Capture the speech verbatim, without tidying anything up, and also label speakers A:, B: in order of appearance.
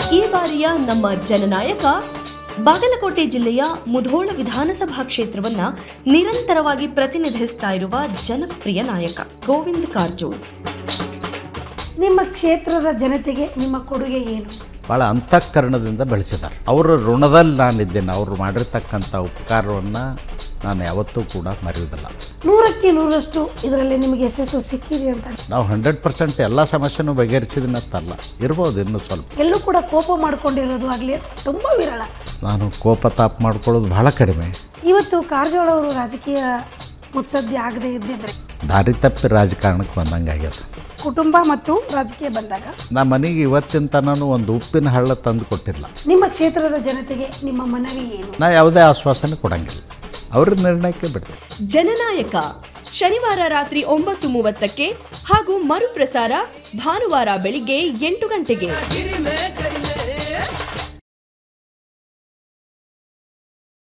A: ಈ ಬಾರಿಯ ನಮ್ಮ ಜನನಾಯಕ ಬಾಗಲಕೋಟೆ ಜಿಲ್ಲೆಯ ಮುಧೋಳ ವಿಧಾನಸಭಾ ಕ್ಷೇತ್ರವನ್ನ ನಿರಂತರವಾಗಿ ಪ್ರತಿನಿಧಿಸ್ತಾ ಇರುವ ಜನಪ್ರಿಯ ನಾಯಕ ಗೋವಿಂದ ಕಾರಜೋಳ.
B: ನಿಮ್ಮ ಕ್ಷೇತ್ರದ ಜನತೆಗೆ ನಿಮ್ಮ ಕೊಡುಗೆ ಏನು?
C: ಭಾಳ ಅಂತಃಕರಣದಿಂದ ಬೆಳೆಸಿದ್ದಾರೆ. ಅವರ ಋಣದಲ್ಲಿ ನಾನಿದ್ದೇನೆ. ಅವರು ಮಾಡಿರ್ತಕ್ಕಂಥ ಉಪಕಾರವನ್ನು ನಾನು ಯಾವತ್ತೂ ಕೂಡ ಮರೆಯುವುದಿಲ್ಲ.
B: ನೂರಕ್ಕೆ ನೂರಷ್ಟು ಇದರಲ್ಲಿ ನಿಮಗೆ ಯಶಸ್ಸು ಸಿಕ್ಕಿದೆ ಅಂತ?
C: ನಾವು ಹಂಡ್ರೆಡ್ ಪರ್ಸೆಂಟ್ ಎಲ್ಲ ಸಮಸ್ಯೆನೂ ಬಗೆಹರಿಸಿದನಂತಲ್ಲ, ಇರ್ಬೋದು ಇನ್ನೂ ಸ್ವಲ್ಪ.
B: ಎಲ್ಲೂ ಕೂಡ ಕೋಪ ಮಾಡ್ಕೊಂಡಿರೋದು ಆಗಲಿ ತುಂಬ ವಿರಳ.
C: ನಾನು ಕೋಪ ತಾಪ ಮಾಡ್ಕೊಳ್ಳೋದು ಭಾಳ ಕಡಿಮೆ.
B: ಇವತ್ತು ಕಾರಜೋಳ ಅವರು ರಾಜಕೀಯ ಮುತ್ಸದ್ದಿ ಆಗದೆ ಇದ್ದಿದ್ರೆ
C: ದಾರಿ ತಪ್ಪಿ ರಾಜಕಾರಣಕ್ಕೆ ಬಂದಂಗೆ ಆಗ್ಯದ.
B: ಕುಟುಂಬ ಮತ್ತು ರಾಜಕೀಯ ಬಂದಾಗ
C: ನಮ್ಮ ಮನೆಗೆ ಇವತ್ತಿನ ತನೂ ಒಂದು ಉಪ್ಪಿನ ಹಳ್ಳ ತಂದು ಕೊಟ್ಟಿಲ್ಲ.
B: ನಿಮ್ಮ ಕ್ಷೇತ್ರದ ಜನತೆಗೆ ನಿಮ್ಮ ಮನವಿ ಏನು?
C: ನಾ ಯಾವುದೇ ಆಶ್ವಾಸನೆ ಕೊಡಂಗಿಲ್ಲ, ಅವ್ರ ನಿರ್ಣಯಕ್ಕೆ ಬಿಡ್ತೀನಿ.
A: ಜನನಾಯಕ ಶನಿವಾರ ರಾತ್ರಿ ಒಂಬತ್ತು ಮೂವತ್ತಕ್ಕೆ ಹಾಗೂ ಮರುಪ್ರಸಾರ ಭಾನುವಾರ ಬೆಳಿಗ್ಗೆ ಎಂಟು ಗಂಟೆಗೆ.